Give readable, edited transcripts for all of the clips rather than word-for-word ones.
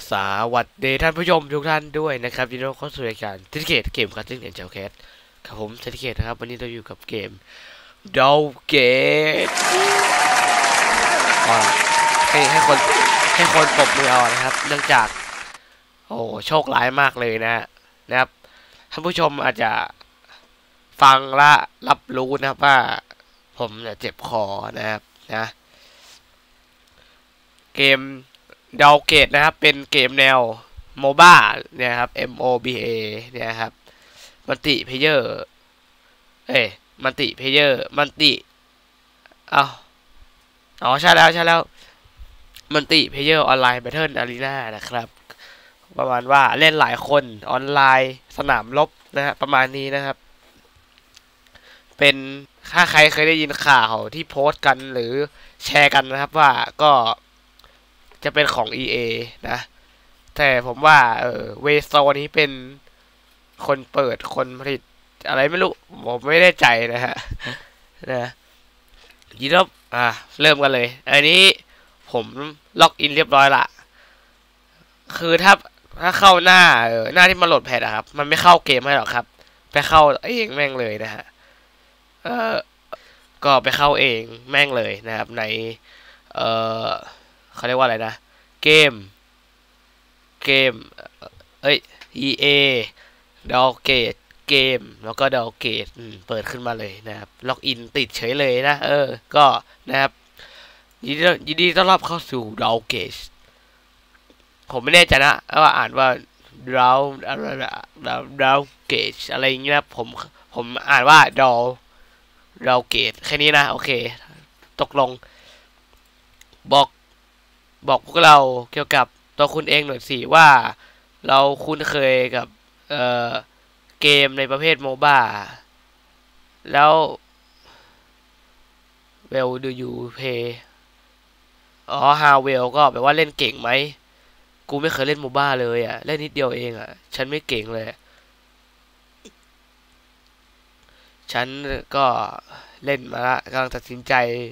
สวัสดีท่านผู้ชมทุกท่านด้วยนะครับยินดีต้อนรับเข้าสู่รายการเซนติเกตเกมคัสติ้งแอนด์เจลแคสครับผมเซนติเกตนะครับวันนี้เราอยู่กับเกมดาวเกตให้คนปรบมือเอานะครับเนื่องจากโอ้โชคร้ายมากเลยนะครับท่านผู้ชมอาจจะฟังและรับรู้นะครับว่าผมเนี่ยเจ็บคอนะครับนะเกมดาวเกตนะครับเป็นเกมแนวโมบ้าเนี่ยครับ MOBA เนี่ยครับมัลติเพลเยอร์มัลติเพลเยอร์มัลติอ๋อใช่แล้วมัลติเพลเยอร์ออนไลน์แบทเทิลอารีนานะครับประมาณว่าเล่นหลายคนออนไลน์สนามรบนะฮะประมาณนี้นะครับเป็นถ้าใครเคยได้ยินข่าวที่โพสต์กันหรือแชร์กันนะครับว่าก็จะเป็นของ EA นะแต่ผมว่าเวโซนี้เป็นคนเปิดคนผลิตอะไรไม่รู้ผมไม่ได้ใจนะฮะนะยีรบเริ่มกันเลยอันนี้ผมล็อกอินเรียบร้อยละคือถ้าเข้าหน้าที่มาโหลดแพทอะครับมันไม่เข้าเกมให้หรอกครับไปเข้าเองแม่งเลยนะฮะก็ไปเข้าเองแม่งเลยนะครับในเขาเรียกว่าอะไรนะเกมEA ดอลเกตเกมแล้วก็ดอลเกตเปิดขึ้นมาเลยนะครับล็อกอินติดเฉยเลยนะก็นะครับยินดีต้อนรับเข้าสู่ดอลเกตผมไม่แน่ใจนะว่าอ่านว่าดอลเกตอะไรอย่างเงี้ยนะผมอ่านว่าดอลเกตแค่นี้นะโอเคตกลงบอกพวกเราเกี่ยวกับตัวคุณเองหน่อยสิว่าเราคุ้นเคยกับเกมในประเภทโมบ้าแล้ว well do you play how well ก็แปลว่าเล่นเก่งไหมกูไม่เคยเล่นโมบ้าเลยอ่ะเล่นนิดเดียวเองอ่ะฉันไม่เก่งเลยฉันก็เล่นมาละกำลังตัดสิน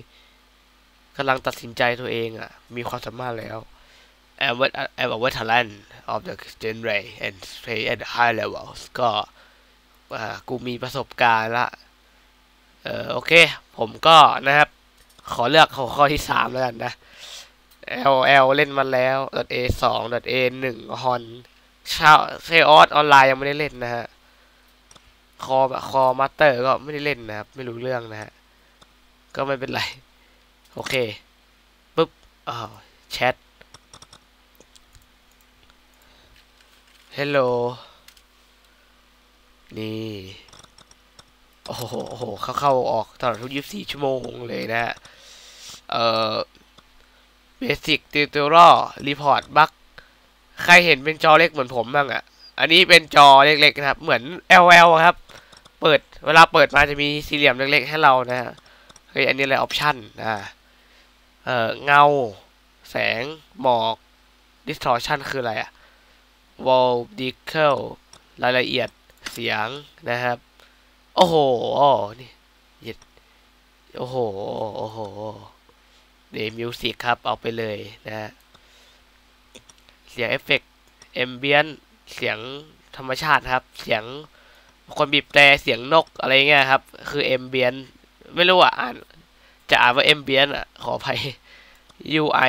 ใจตัวเองอ่ะมีความสามารถแล้ว I'm a veteran of the genre and play at high levels ก็กูมีประสบการณ์ละโอเคผมก็นะครับขอเลือกข้อที่3แล้วกันนะ LL เล่นมาแล้ว .A 2 .A 1 ฮอนเชออสออนไลน์ยังไม่ได้เล่นนะฮะคอมาสเตอร์ก็ไม่ได้เล่นนะครับไม่รู้เรื่องนะฮะก็ไม่เป็นไรโอเคปุ๊บแชท Hello นี่โอ้โหเข้าออกตลอดทุก24 ชั่วโมงเลยนะฮะBasic Tutorial Report Bug ใครเห็นเป็นจอเล็กเหมือนผมบ้างอ่ะอันนี้เป็นจอเล็กๆนะครับเหมือน LL ครับเวลาเปิดมาจะมีสี่เหลี่ยมเล็กๆให้เรานะฮะอันนี้อะไรออปชั่นเงาแสงหมอก distortion คืออะไรอ่ะ wall decal รายละเอียดเสียงนะครับโอ้โหนี่โอ้โหเดมิวสิกครับเอาไปเลยนะฮะเสียงเอฟเฟกต์แอมเบียนเสียงธรรมชาติครับเสียงคนบีบแต่เสียงนกอะไรเงี้ยครับคือแอมเบียนไม่รู้อ่ะจะอ่านว่าแอมเบียนอ่ะขออภัย UI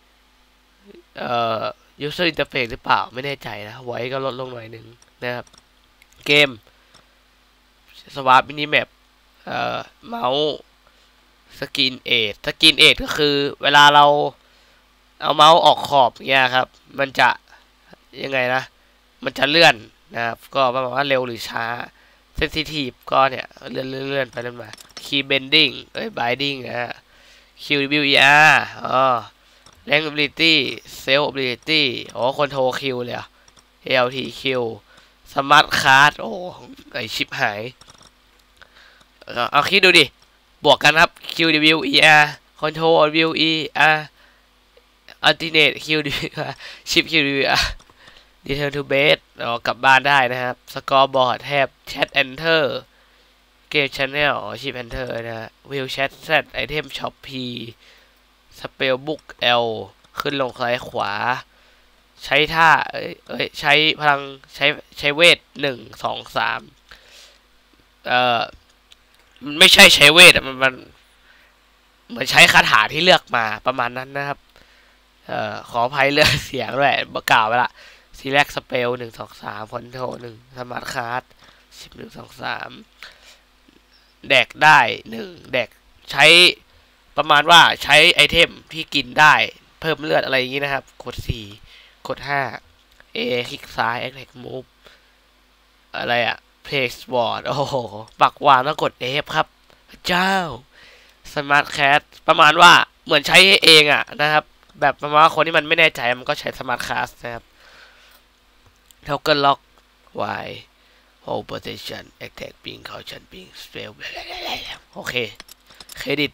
user interface หรือเปล่าไม่แน่ใจนะไว้ก็ลดลงหน่อยหนึ่งนะครับเกมสวาปมินิแมปเมาส์สกินเอทก็คือเวลาเราเอาเมาส์ออกขอบเงี้ยครับมันจะยังไงนะมันจะเลื่อนนะครับก็ประมาณว่าเร็วหรือช้าเซนซิทีฟก็เนี่ยเลื่อนไปเลื่อนมาคีย์เบนดิ้งbinding นะฮะ QWER Rank Ability Self Abilityคอนโทรลคิวเลยอ่ะ LTQ Smart Card ไอชิปหายเอาคิดดูดิบวกกันครับ QWER Control WER Alternate QWER Chip QWER Return to Base กลับบ้านได้นะครับ Scoreboard แทบ Chat Enter Game Channel Chip Enter นะฮะ View Chat Z Item Shop P Spellbook L ขึ้นลงซ้ายขวาใช้ท่าใช้พลังใช้เวท1 2 3มันไม่ใช่ใช้เวทมันเหมือนใช้คาถาที่เลือกมาประมาณนั้นนะครับขออภัยเรื่องเสียงด้วยกล่าวไปละซีแลกสเปล1 2 3คอนโทร1สมาร์ทคาร์ด10 1 2 3แดกได้1แดกใช้ประมาณว่าใช้ไอเทมที่กินได้เพิ่มเลือดอะไรอย่างนี้นะครับกด4กด5 A คลิกซ้าย Attack Move อะไรอะ Play Sport โอ้โหปักวางแล้วกด F ครับเจ้า Smart Card ประมาณว่าเหมือนใช้เองอะนะครับแบบประมาณว่าคนที่มันไม่แน่ใจมันก็ใช้ Smart Card นะครับ Token Lock Y Hold Position Attack Ping Caution Ping Spell โอเคเครดิต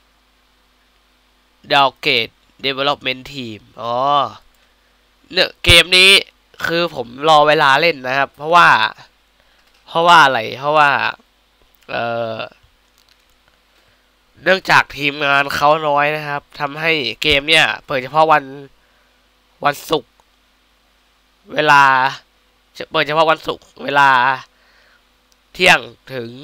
ดาวเกต Development Team อ๋อเนี่ยเกมนี้คือผมรอเวลาเล่นนะครับเพราะว่าอะไรเพราะว่าเนื่องจากทีมงานเขาน้อยนะครับทำให้เกมเนี่ยเปิดเฉพาะวันศุกร์เวลาเปิดเฉพาะวันศุกร์เวลาเที่ยงถึง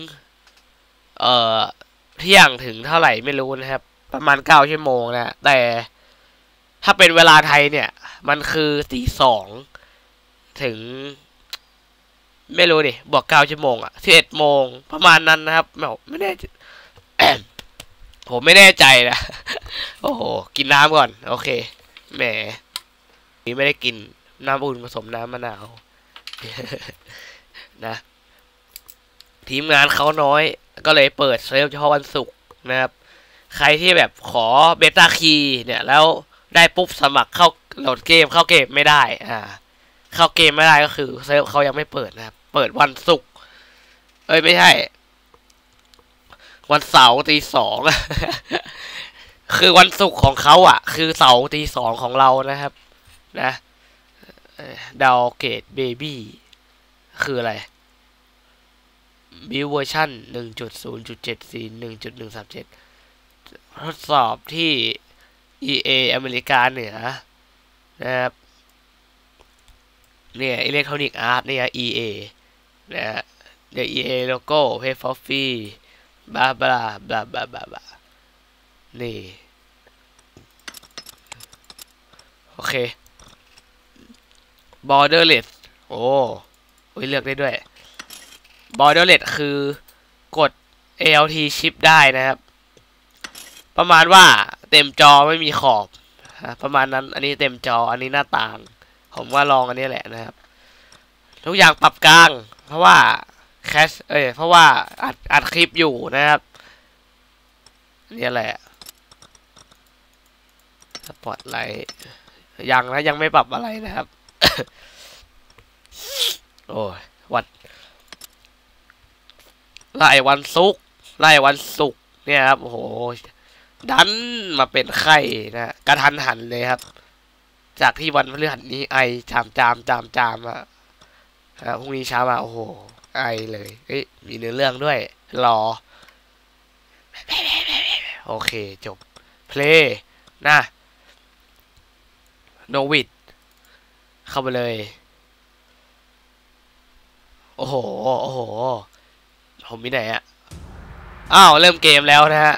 เท่าไหร่ไม่รู้นะครับประมาณ9 ชั่วโมงนะแต่ถ้าเป็นเวลาไทยเนี่ยมันคือตี 2ถึงไม่รู้ดิบวก9 ชั่วโมงอะ11 โมงประมาณนั้นนะครับไม่แน่ ผมไม่แน่ใจนะโอ้โหกินน้ำก่อนโอเคแหมนี่ไม่ได้กินน้ำอุ่นผสมน้ำมะนาวนะทีมงานเขาน้อยก็เลยเปิดเซิร์ฟเฉพาะวันศุกร์นะครับใครที่แบบขอเบต้าคีย์เนี่ยแล้วได้ปุ๊บสมัครเข้าโหลดเกมเข้าเกมไม่ได้เข้าเกมไม่ได้ก็คือเซิร์ฟเขายังไม่เปิดนะครับเปิดวันศุกร์ไม่ใช่วันเสาร์ตี 2คือวันศุกร์ของเขาอ่ะคือเสาร์ตี 2ของเรานะครับนะดาวเกตเบบี้คืออะไรบิวเวอร์ชัน 1.0.74 1.137 ทดสอบที่ EA อเมริกาเหนือนะครับเนี่ยอิเล็กทรอนิกส์อาร์ตเนี่ย EA นะฮะเดี๋ยว EA โลโก้ Pay for free บลาบลาบลาบลาบลานี่โอเค Borderless โอ้ยเลือกได้ด้วย Borderless คือกด ALT Shift ได้นะครับประมาณว่าเต็มจอไม่มีขอบประมาณนั้นอันนี้เต็มจออันนี้หน้าต่างผมว่าลองอันนี้แหละนะครับทุกอย่างปรับกลางเพราะว่าเพราะว่าอัดคลิปอยู่นะครับนี่แหละสปอตไลท์ยังไม่ปรับอะไรนะครับ โอ้ยไล่วันศุกร์เนี่ยครับโอ้โหดันมาเป็นไข้นะกระทันหันเลยครับจากที่วันพฤหัสนี้ไอจามอะพรุ่งนี้เช้ามาโอ้โหไอเลยมีเนื้อเรื่องด้วยรอโอเคจบเพลย์นะโนวิดเข้าไปเลยโอ้โหผมมีไหนอะอ้าวเริ่มเกมแล้วนะฮะ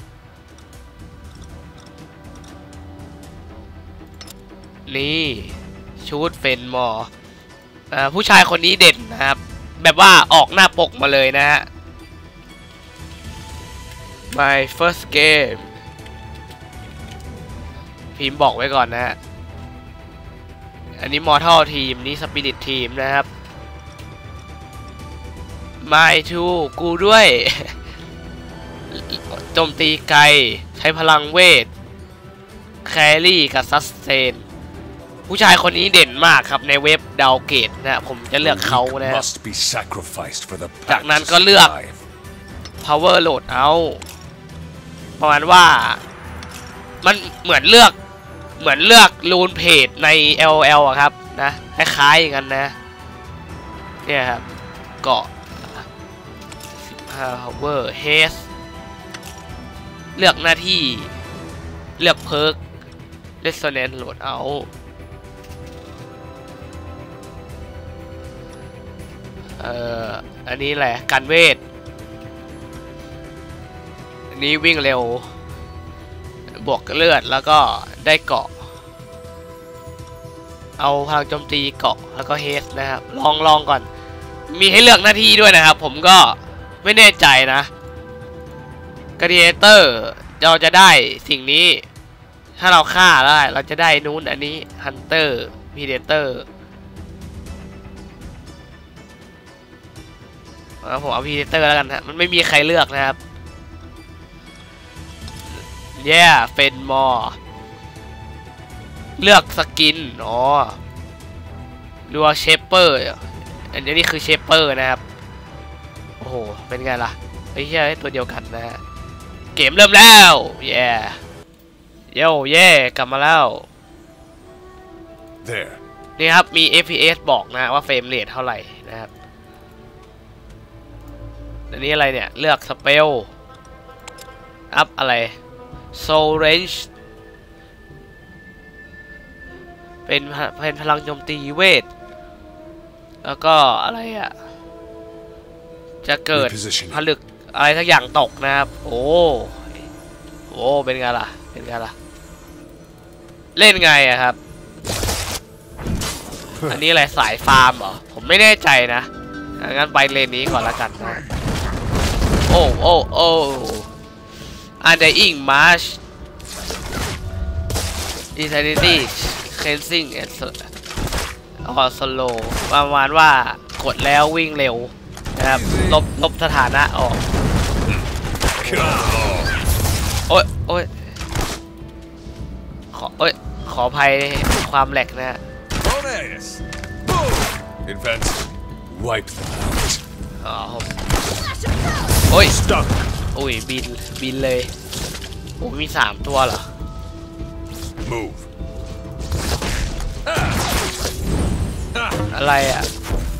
นี่ชูดเฟนมอร์ผู้ชายคนนี้เด่นนะครับแบบว่าออกหน้าปกมาเลยนะฮะ My first game พิมพ์บอกไว้ก่อนนะฮะอันนี้ Mortal Team นี่ Spirit Team นะครับ My Two กูด้วยโจมตีไกลใช้พลังเวทแครี่กับซัสเทนผู้ชายคนนี้เด่นมากครับในเว็บดาวเกตนะผมจะเลือกเขานะจากนั้นก็เลือก Power Load Out ประมาณว่ามันเหมือนเลือกรูนเพจใน LOL อะครับนะคล้ายๆอย่างนั้นนะเนี่ยครับเกาะ15 Power Haste เลือกหน้าที่เลือกเพิร์ก Resonance Load Out อันนี้แหละการเวทอันนี้วิ่งเร็วบวกเลือดแล้วก็ได้เกาะเอาพลังโจมตีเกาะแล้วก็เฮสนะครับลองก่อนมีให้เลือกหน้าที่ด้วยนะครับผมก็ไม่แน่ใจนะก l า d เตอร์เราจะได้สิ่งนี้ถ้าเราฆ่าได้เราจะได้นู้นอันนี้ฮันเตอร์พีเดเตอร์ผมเอาพีเดเตอร์แล้วกันฮะมันไม่มีใครเลือกนะครับเฟนมอร์เลือกสกินดูว่าเชปเปอร์อันนี้คือเชปเปอร์นะครับโอ้โหเป็นไงล่ะไอ้เหี้ยตัวเดียวกันนะฮะเกมเริ่มแล้วกลับมาแล้วนี่ครับมี FPS บอกนะว่าเฟรมเรทเท่าไหร่นะครับอันนี้อะไรเนี่ยเลือกสเปลอัพอะไรโซลเรนจ์เป็นพลังโจมตีเวทแล้วก็อะไรอ่ะจะเกิดผลึกอะไรสักอย่างตกนะครับโอ้เป็นไงล่ะเล่นไงอะครับอันนี้อะไรสายฟาร์มเหรอผมไม่แน่ใจนะงั้นไปเลนนี้ก่อนละกันนะUndying March Insanity Cleansing and Slow ประมาณว่ากดแล้ววิ่งเร็วนะครับลบสถานะออกขออภัยความแหลกนะฮะบินเลยมี3ตัวเหรออะไรอ่ะ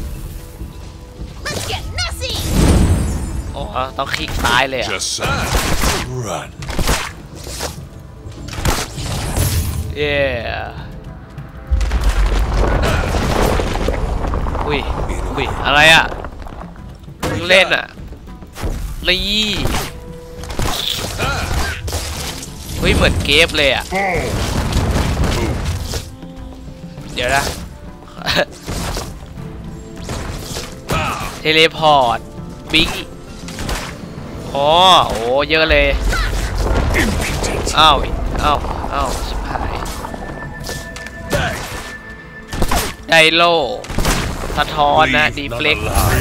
ต้องคลิกซ้ายเลยอ่ะอะไรอ่ะมึงเล่นอ่ะนี่เหมือนเกฟเลยอ่ะเดี๋ยวนะเทเลพอร์ตบิงเยอะเลยอ้าวชิบหายไดโลสะท้อนนะดีเฟล็ก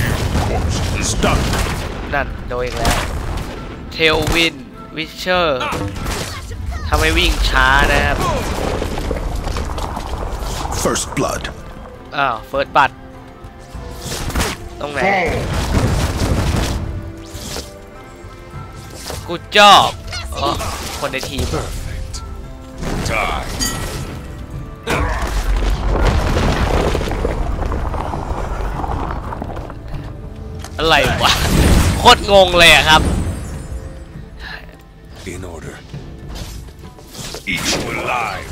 นั่นโดนอีกแล้วเทลวินวิเชอร์ทำให้วิ่งช้านะครับ First blood First blood ตรงไหนกูจอบคนในทีมอะไรวะโคตรงงเลยอะครับ In order each alive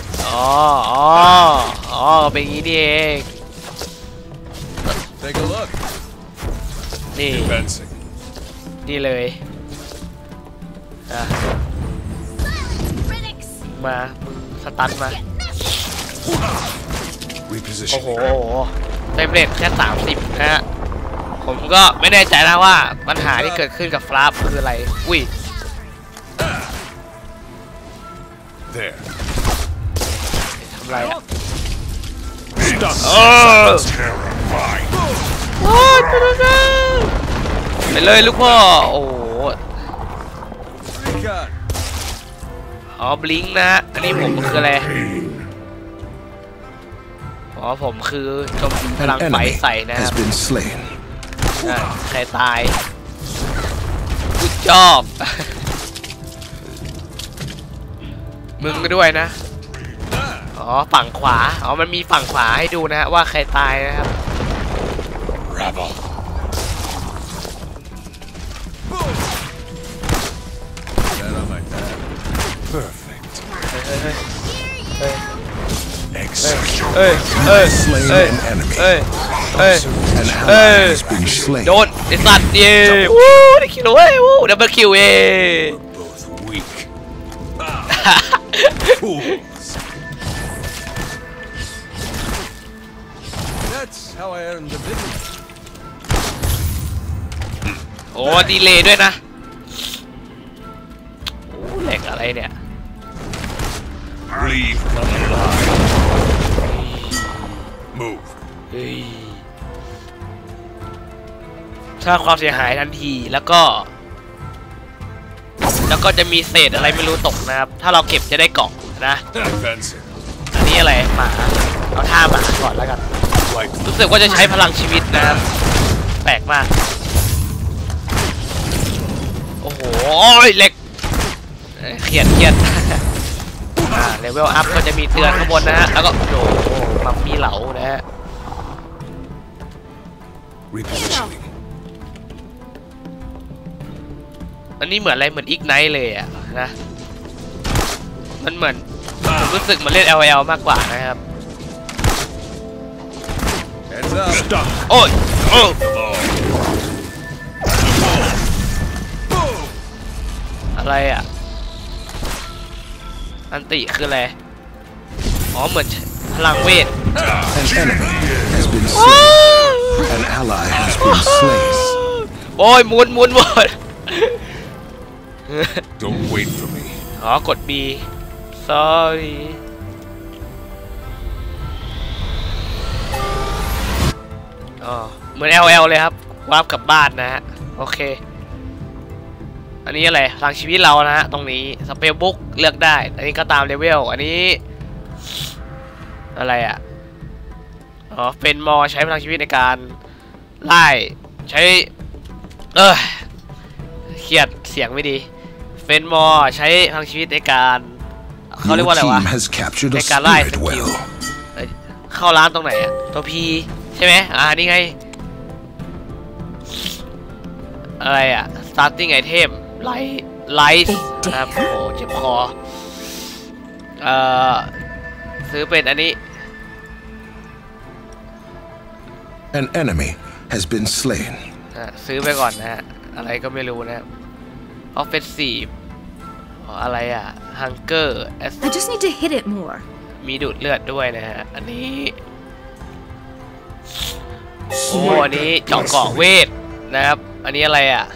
เป็นอย่างนี้นี่เอง Take a look นี่เลยมาสตันมาโอ้โหเต็มเรทแค่30นะฮะผมก็ไม่แน่ใจนะว่าปัญหาที่เกิดขึ้นกับฟลาปคืออะไรทำไรอ่ะไปเลยลูกพ่อบลิงก์นะฮะอันนี้ผมคืออะไรผมคือโจมตีพลังไฟใส่นะครับใครตายกูชอบมึงก็ด้วยนะฝั่งขวามันมีฝั่งขวาให้ดูนะฮะว่าใครตายนะครับเอ้ยเอ้ย Slain เอ้ย an enemy. เอ้ยเอ้ย An ally has been slain. โดนไอ้สัตว์เย่วู้ได้คิวเว้ยวู้ดับเบิลคิวเย่ Both weak. Fools. That's how I earned the business. โอ้ดีเลย์ด้วยนะโอ้แหลกอะไรเนี่ย Leave none alive. Move. เฮ้ยสร้างความเสียหายทันทีแล้วก็จะมีเศษอะไรไม่รู้ตกนะครับถ้าเราเก็บจะได้เกาะนะ Advancing. อันนี้อะไรหมาเอาท่าหมาก่อนแล้วกัน Like รู้สึกว่าจะใช้พลังชีวิตนะครับแปลกมากโอ้โหเหล็กเครียดเลเวลอัพก็จะมีเตือนข้างบนนะฮะแล้วก็โอ้โหมัมมีเหลานะฮะ repositioning. อันนี้เหมือนอะไรเหมือนอีกไนท์เลยอะนะมันเหมือนผมรู้สึกมันเล่น LL มากกว่านะครับ Heads up. Stop. โอ้ยโอ้ อะไรอ่ะอันติคืออะไรอ๋อเหมือนพลังเวท An enemy has been slain. An ally has been slain. โอ้ยหมุนหมด Don't wait for me. อ๋อกด B sorry อ๋อเหมือน LL เลยครับวาร์ปกลับบ้านนะฮะโอเคอันนี้อะไรพลังชีวิตเรานะฮะตรงนี้สเปลบุ๊กเลือกได้อันนี้ก็ตามเลเวลอันนี้อะไรอ่ะอ๋อเฟนมอใช้พลังชีวิตในการไล่ใช้เครียดเสียงไม่ดีเฟนมอใช้พลังชีวิตในการเขาเรียกว่าอะไรวะ Your team has captured a ในการไล่ส spirit กิล well. เข้าร้านตรงไหนอะตัว P ใช่ไหมนี่ไงอะไรอะ starting item light นะครับโอ้โหเจ็บคอซื้อเป็นอันนี้ An enemy has been slain. ซื้อไปก่อนนะฮะอะไรก็ไม่รู้นะครับ offensive อะไรอะ hunger I just need to hit it more. มีดูดเลือดด้วยนะฮะอันนี้โอ้อันนี้เจาะเกาะเวทนะครับอันนี้อะไรอ่ะ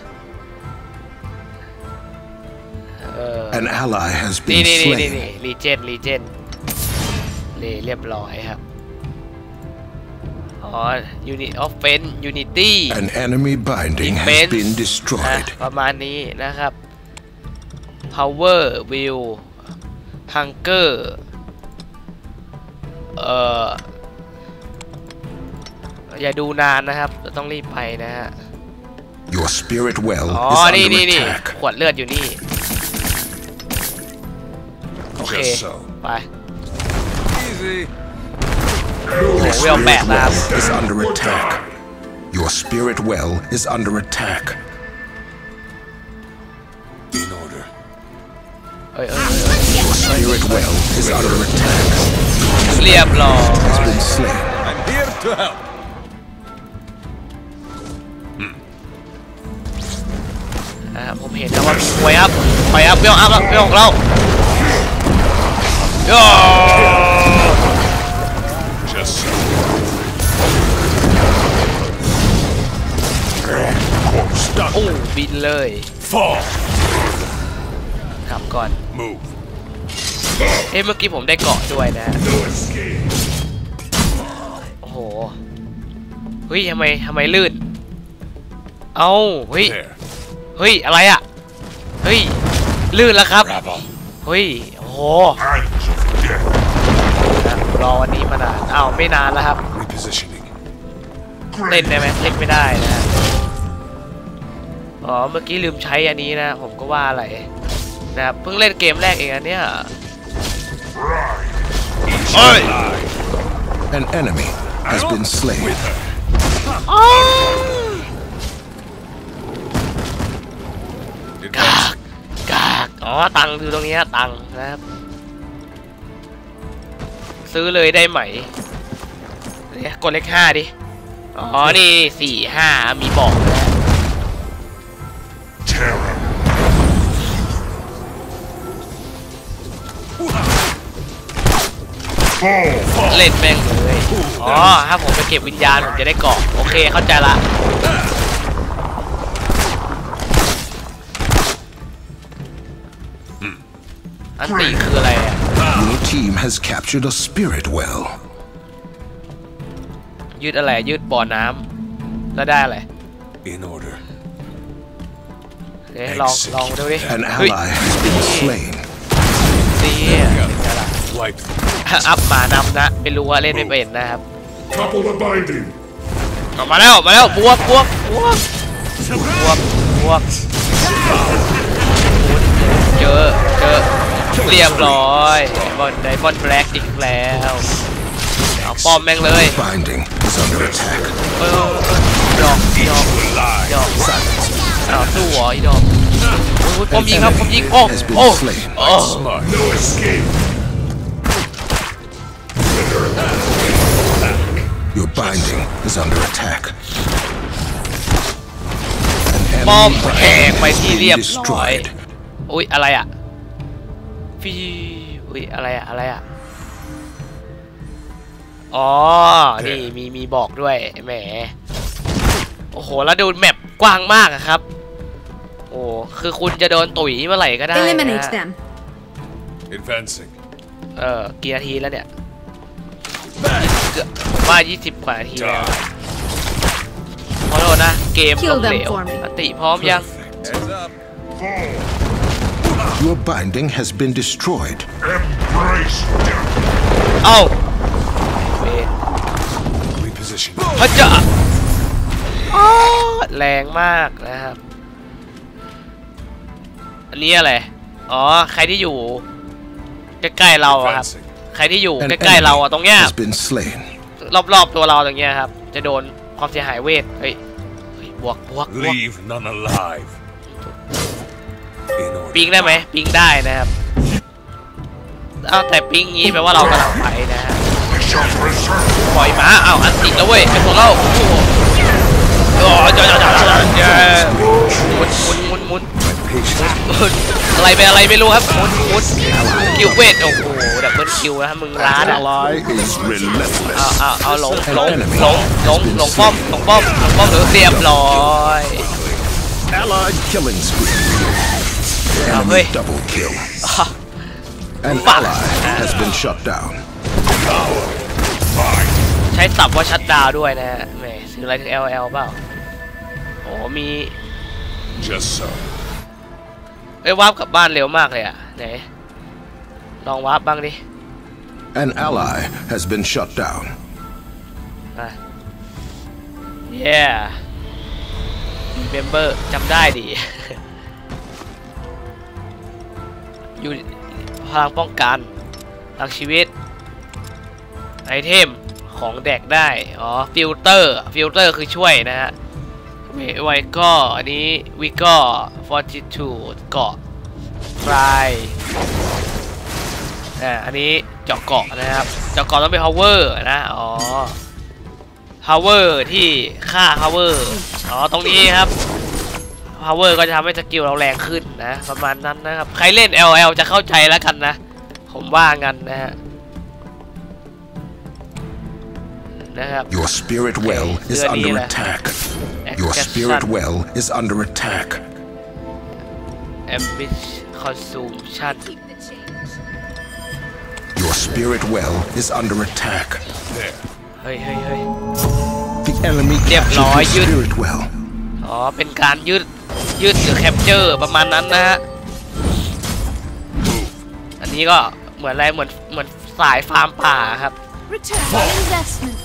An ally has นี่ been นี่ slain. รีเจนเรียบร้อยครับอ๋อ unit offense unity An enemy binding has Defense been นะ destroyed. ประมาณนี้นะครับ power will hunger อย่าดูนานนะครับต้องรีบไปนะฮะ Your spirit well อ๋อ is นี่ under นี่ attack. ขวดเลือดอยู่นี่โอเค Just so. ไป Easy. Your we are spirit back, well man. is under attack. Your spirit well is under attack. In order. เอ้ย Your spirit well is under attack. เรียบร้อย Has been slain. I'm here to help. ผมเห็นนะว่าไฟอัพเวลอัพแล้วเวลของเราโย่ Just so. โอ้บินเลย Fall. กลับก่อน Move. เมื่อกี้ผมได้เกาะด้วยนะ No escape. โอ้โหเฮ้ยทำไมลื่นเอ้าเฮ้ย There. เฮ้ยอะไรอ่ะเฮ้ยลื่นแล้วครับ Rabble. เฮ้ยโอ้โห Hands of death. รอวันนี้มานานอ้าวไม่นานแล้วครับ Repositioning. เล่นได้ไหมเล่นไม่ได้นะอ๋อเมื่อกี้ลืมใช้อันนี้นะผมก็ว่าอะไรนะครับเพิ่งเล่นเกมแรกเองอันเนี้ย Each Oi. alive. An enemy has been slain. With her. กากอ๋อตังค์อยู่ตรงนี้ตังค์นะครับซื้อเลยได้ไหมเนี่ยกดเลข5ดิอ๋อนี่4 5มีบอกนะเล่นแม่งเลยอ๋อถ้าผมไปเก็บวิญญาณผมจะได้เกาะโอเคเข้าใจละอันตีคืออะไรอ่ะ Your team has captured a spirit well. ยืดอะไรยืดบ่อน้ำแล้วได้อะไร In order. เดี๋ยวลองดูดิ An เฮ้ย ally has been slain. ตีอะไร Wipe. อัพมานำนะไม่รู้ว่าเล่นไม่เป็นนะครับ Topple the binding. ออกมาแล้วบวกเจอเรียบร้อยบอลไดมอนด์แบล็กอีกแล้วเอาป้อมแม่งเลย Binding is under attack. ดอกอ้าวสู้เหรออีดอกผมยิงครับผมยิงโอ้ Smart. No escape. Your binding is under attack. ป้อม An แหกไปที่เรียบร้อย destroyed. อุ้ยอะไรอ่ะฟีอุ้ยอะไรอ่ะอ๋อนี่มีบอกด้วยแหมโอ้โหแล้วดูแมปกว้างมากอะครับโอ้คือคุณจะโดนตุ๋ยเมื่อไหร่ก็ได้นะ Eliminate them. Advancing. กี่นาทีแล้วเนี่ยผมว่า20 กว่านาทีแล้วขอโทษนะเกมล้มเหลวอันติพร้อมยัง Heads up. Your binding has been destroyed. Embrace death. เอ้าเวน Reposition. พระเจ้าแรงมากนะครับอันนี้อะไรอ๋อใครที่อยู่ใกล้ๆเราครับ Advancing. ใครที่อยู่ An ใกล้ๆเราอะตรงเนี้ย has been slain. รอบๆตัวเราตรงเนี้ยครับจะโดนความเสียหายเวทเฮ้ยบวก Leave none alive. In order. ปิงได้ไหมปิงได้นะครับเอาแต่ปิงงี้แปลว่าเรากำลังไปนะฮะ We shall preserve. ปล่อยม้าเอาอันติดแล้วเว้ยเป็นตัวเราโอ้โหหมุน อะไรไปอะไรไม่รู้ครับหมุนคิวเวทโอ้โหดับเบิลคิวนะมึงร้านอ่ะ Ally is relentless. เอาหลงป้อมหรือเรียบร้อย Allied killing spree. Hey. Enemy double kill. An ally has been shut down. ใช้สับว่าชัดดาวด้วยนะฮะแหมซื้ออะไรถึง LL เปล่าโอ้มี Just so. วาร์ปกลับบ้านเร็วมากเลยอ่ะไหนลองวาร์ปบ้างดิ An ally has been shut down. yeah remember จำได้ดิ อยู่พลังป้องกันพลังชีวิตไอเทมของแดกได้อ๋อฟิลเตอร์คือช่วยนะฮะไว้ก็อันนี้วิก็fortitude เกาะไฟอันนี้เจาะเกาะนะครับเจาะเกาะต้องเป็น power นะอ๋อ power ที่ค่า power อ๋อตรงนี้ครับ power ก็จะทำให้สกิลเราแรงขึ้นนะประมาณนั้นนะครับใครเล่น LL จะเข้าใจแล้วกันนะผมว่างั้นนะฮะ Your spirit well is under attack. Your spirit well is under attack. Ambition consumption. Your spirit well is under attack. There. เฮ้ย The enemy captured your spirit well. อ๋อเป็นการยืดหรือแคปเจอร์ประมาณนั้นนะฮะอันนี้ก็เหมือนอะไรเหมือนสายฟาร์มป่าครับ Return on investment.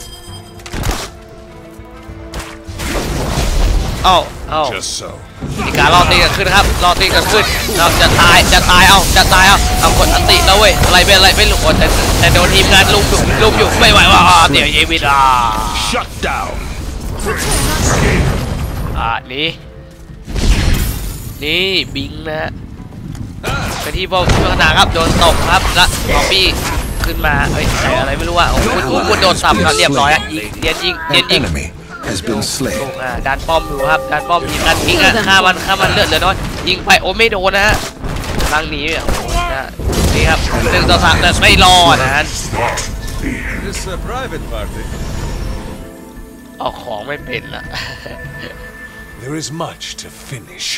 เอ้า Just so. มีการรอตีกันขึ้นครับรอตีกันขึ้นเราจะตายเอากดอันติแล้วเว้ยอะไรไม่รู้แต่โดนทีมงานลุมอยู่ไม่ไหวว่าเดี๋ยวเยวิดา Shut down. นี่บิงนะฮะไปที่บอลขนาดครับโดนตบครับและซอมบี้ขึ้นมาเอ้ยอะไรไม่รู้ว่าโอ้โหโดนสับกันเรียบร้อยเรียนยิง ดันป้อมอยู่ครับดันป้อมยิงดันยิงฆ่ามันเลือดเหลือน้อยยิงไปโอ้ไม่โดนนะฮะทางนี้นี่ครับ1 ต่อ 3แต่ไม่รอดนะฮะออกของไม่เป็นละ There is much to finish.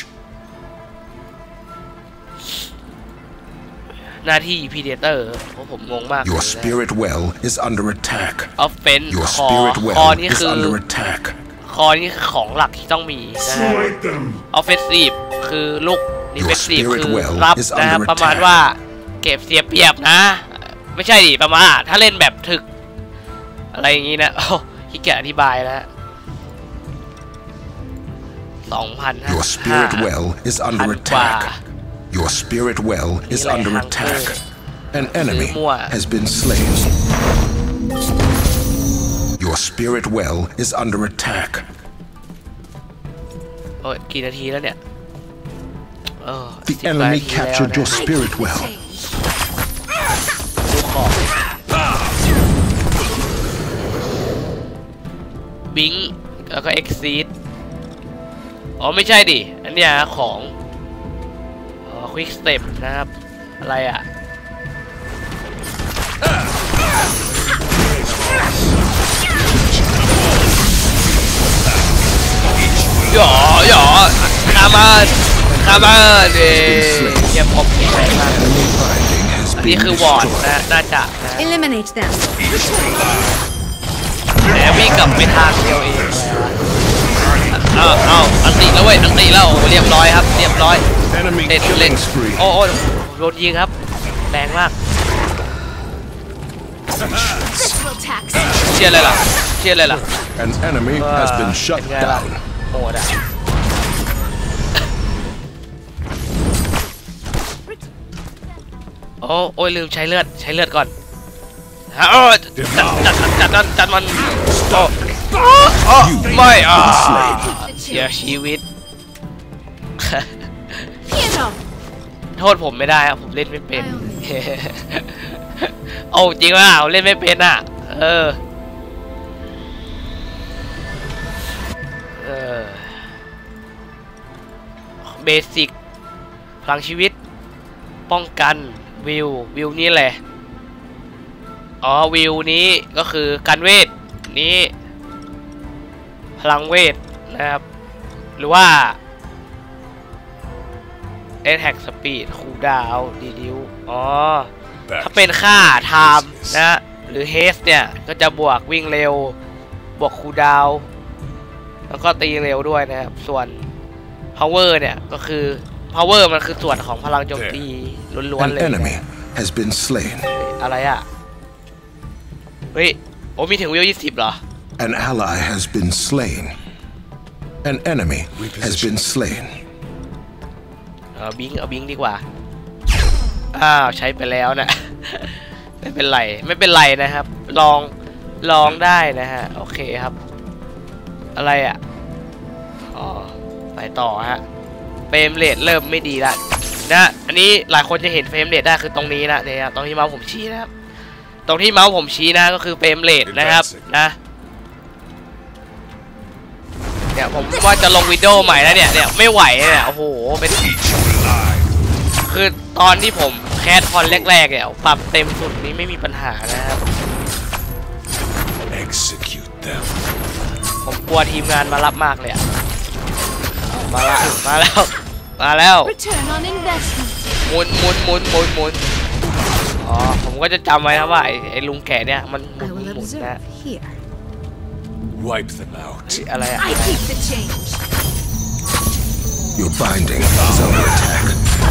หน้าที่พีเดเตอร์ผมงงมาก Your spirit well is under attack. ออฟเฟน Your คอ spirit คอ well นี่ is คือ under attack. คอนี่คือของหลักที่ต้องมีนะฮะ Smite them. ออฟเฟนซีฟคือลุกดีเฟนซีฟ Your spirit คือ well รับ is นะครับ under ประมาณ attack. ว่าเก็บเสียเปรียบนะไม่ใช่ดิประมาณถ้าเล่นแบบถึกอะไรอย่างงี้นะโอ้ขี้เกียจอธิบายแล้ว2,000 Your spirit well is under attack. Your spirit well is under attack. An enemy has been slain. Your spirit well is under attack. โอ้ยกี่นาทีแล้วเนี่ย The enemy captured your spirit well. ดูของบิงแล้วก็เอ็กซีดอ๋อไม่ใช่ดิอันเนี้ยของควิกสเต็ปนะครับอะไรอ่ะหย่อข้ามาเดี๋ยวผมใช่มากนี่คือวอร์ดนะน่าจะนะ Eliminate them. แต่วิ่งกลับไปทางเดียวเองเอาอันตีแล้วเว้ยอันตีแล้วเรียบร้อยครับเรียบร้อยเล่นโอ้โดนยิงครับแรงมาก This will tax. เชียร์เลยล่ะ An enemy has been shut down. โหดอ่ะโอ้ยลืมใช้เลือดก่อนจัดมันไม่เสียชีวิต โทษผมไม่ได้ครับผมเล่นไม่เป็นโอ้จริงว่าเล่นไม่เป็นอ่ะเบสิกพลังชีวิตป้องกันวิวนี่แหละวิวนี้ก็คือการเวทนี้พลังเวทนะครับหรือว่า Attack Speed Cooldown ดิวถ้าเป็นค่า Time นะหรือ Haste เนี่ยก็จะบวกวิ่งเร็วบวก Cooldown แล้วก็ตีเร็วด้วยนะครับส่วน Power เนี่ยก็คือ Power มันคือส่วนของพลังโจมตีล้วนๆเลย An enemy has been slain. อะไรอ่ะเฮ้ยมีถึงวิว20เหรอ An ally has been slain. An enemy has been slain. เอาบิงดีกว่าใช้ไปแล้วนะ ไม่เป็นไรนะครับลองได้นะฮะโอเคครับอะไรอ่ะไปต่อฮะเฟรมเรทเริ่มไม่ดีละนะอันนี้หลายคนจะเห็นเฟรมเรทได้คือตรงนี้นะเนี่ยตรงที่เมาส์ผมชี้นะครับตรงที่เมาส์ผมชี้นะก็คือเฟรมเรทนะครับนะเนี่ยผมว่าจะลงวิดีโอใหม่แล้วเนี่ยไม่ไหวเนี่ยโอ้โหเป็นคือตอนที่ผมแคสคอนแรกๆเนี่ยปรับเต็มสุดนี้ไม่มีปัญหานะครับ Execute them. ผมกลัวทีมงานมารับมากเลยอะมาแล้ว Return on investment. หมุนผมก็จะจำไว้นะว่าไอ้ลุงแก่เนี่ยมันหมุนนะ Here. Wipe them out. อะไรอะ I keep the change. Your binding is under attack.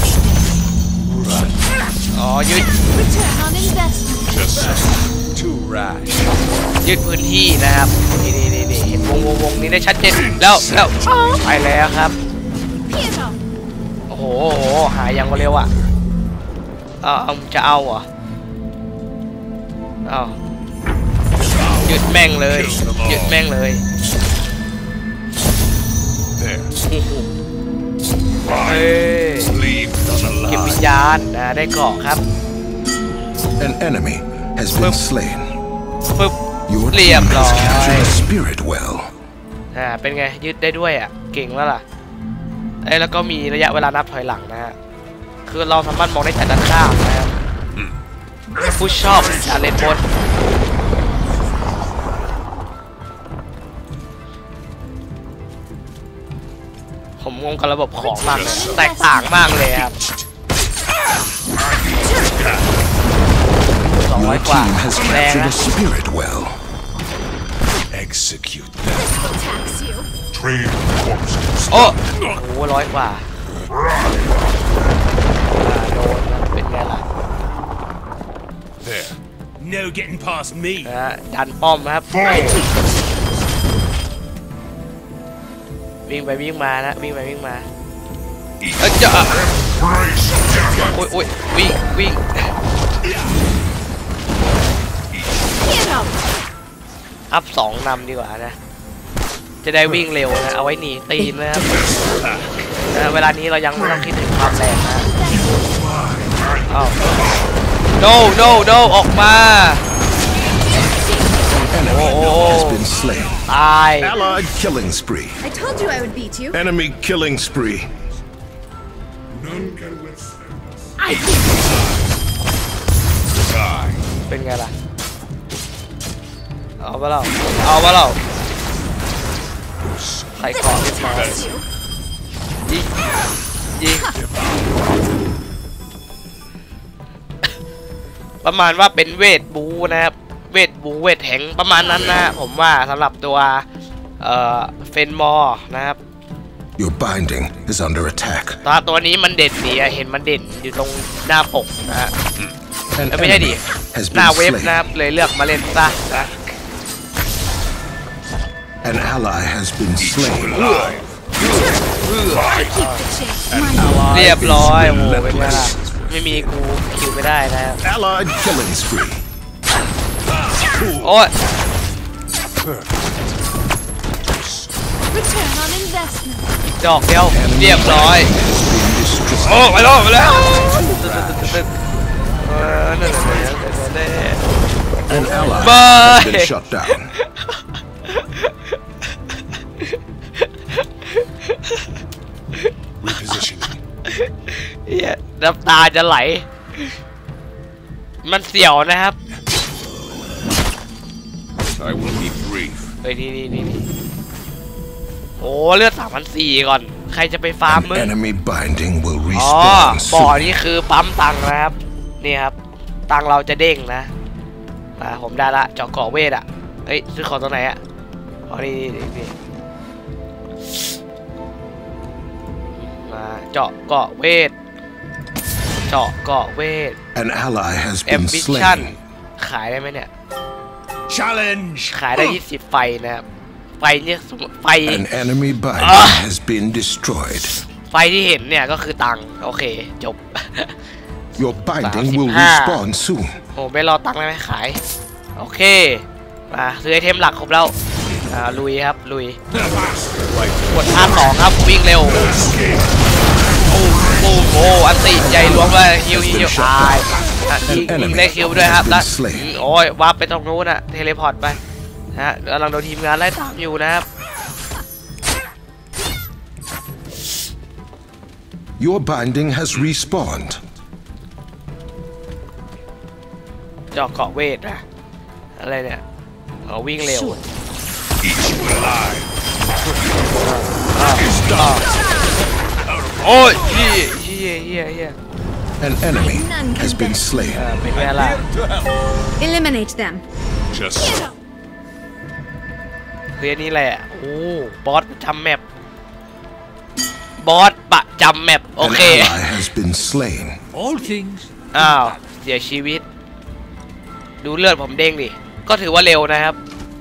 ยึด Return on investment. Just too rash. ยึดพื้นที่นะครับนี่เห็นวงนี้ได้ชัดเจนแล้วไปแล้วครับโอ้โหหายยังเร็วอ่ะจะเอาเหรอยึดแม่งเลย There. เก็บวิญญาณได้เกาะครับ An enemy has been slain. ปึ๊บ Your เรีย team บร้อ has ย captured a spirit well. เป็นไงยึดได้ด้วยอ่ะเก่งแล้วล่ะแล้วก็มีระยะเวลานับถอยหลังนะฮะคือเราสามารถมองได้จากด้านข้างนะครับผู้ชอบชาเลนจ์บนผมงงกับระบบของมากเลยแตกต่างมากเลยครับ Your 200 กว่า team has แรง captured นะ a spirit well. Execute them. This will tax you. Train corpses. โอ้โห100 กว่าโดนนะเป็นไงล่ะ There. No getting past me. ดันป้อมครับวิ่งไปวิ่งมานะวิ่งไปวิ่งมาจะ Embrace death. โอ้ยวิ่งวิ่ง Get up. อัพ2นำดีกว่านะจะได้วิ่งเร็วนะเอาไว้หนีตีนนะครับเวลานี้เรายังไม่ต้องคิดถึงความแรงนะอ้าว no ออกมา Enemy has been slain. ตาย Allied killing spree. I told you I would beat you. Enemy killing spree. None can withstand us. I keep the change. เป็นไงล่ะเอาไปแล้วใส่เกาะเรียบร้อย Tax you. ยิงประมาณว่าเป็นเวทบูนะครับเวทแทงประมาณนั้นนะผมว่าสำหรับตัวเฟนมอร์นะครับ Your binding is under attack. ตัวนี้มันเด่นดีเห็นมันเด่นอยู่ตรงหน้าปกนะฮะ An ไม่ใช่ดิ enemy has หน้า been เว็บ slain. นะครับเลยเลือกมาเล่นซะนะ An ally has been slain. I keep the change. เรียบร้อยโอ้โหเป็นไงล่ะไม่มีกูคิวไม่ได้นะครับ Allied killing spree. โอ้ย Return on investment. ดอกเดียวเรียบร้อย Has been destroyed. โอ้ไปแล้วนั่น An ally Bye. has been shut down. เหี้ยน้ำตาจะไหลมันเสี่ยวนะครับ I will be brief. เฮ้ยนี่โอ้เลือด3,400ก่อนใครจะไปฟาร์ม An มึง enemy binding will อ๋อ respawn บ่อ soon. นี่คือปั๊มตังค์นะครับนี่ครับตังค์เราจะเด้งนะผมได้ละเจาะเกาะเวทอ่ะเฮ้ยซื้อของตัวไหนอ่ะอ๋อนี่มาเจาะเกาะเวท An ally has แอม been บิชั่น slain. ขายได้ไหมเนี่ย Challenge. ขายได้20ไฟนะครับไฟเนี่ยไฟ An enemy binding has been destroyed. ไฟที่เห็นเนี่ยก็คือตังค์โอเคจบ Your binding will 35 respawn soon. โอ้ไม่รอตังค์ได้ไหมขายโอเคมาซื้อไอเทมหลักครบแล้วลุยครับลุยกดท่า2ครับวิ่งเร็วโอ้อันติใหญ่ล้วงเลยฮิวตายยิงได้คิวด้วยครับแล้วโอ้ยวาร์ปไปตรงนู้นอะเทเลพอร์ตไปนะฮะกำลังโดนทีมงานไล่ตามอยู่นะครับ Your binding has respawned. เจาะเกาะเวทนะอะไรเนี่ยวิ่งเร็ว Each will alive. โอ้ยเฮีย An enemy has been slain. เป็นไงล่ะ Eliminate them. Just เรื่องนี้แหละโอ้บอสประจำแมปโอ An เค ally has been slain. all things. อ้าวเสียชีวิตดูเลือดผมเด้งดิก็ถือว่าเร็วนะครับ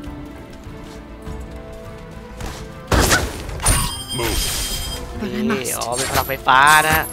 Move. นี่เป็นพลังไฟฟ้านะฮะ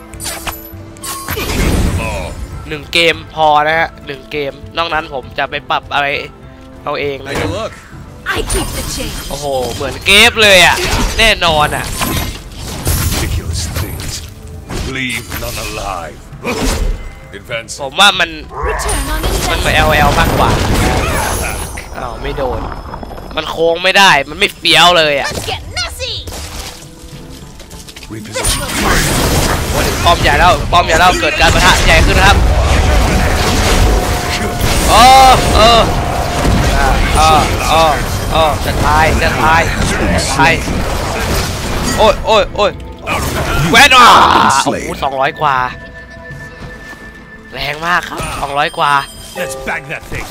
1 เกมพอนะฮะ1 เกมนอกนั้นผมจะไปปรับอะไรเอาเองนะ Take a look. I keep the change. โอ้โหเหมือนเกมเลยอ่ะแน่นอนอ่ะ Ridiculous things. Leave none alive. Advancing. ผมว่ามัน Return on เหมือน investment. LL มากกว่าอ้าวไม่โดนมันโค้งไม่ได้มันไม่เฟี้ยวเลยอ่ะ Let's get messy. Reposition. ป้อมใหญ่แล้วเกิดการปะทะใหญ่ขึ้นนะครับจะตายโอ้ยแวนอ่ะโอ้โห200 กว่าแรงมากครับ200 กว่า Let's bag that thing.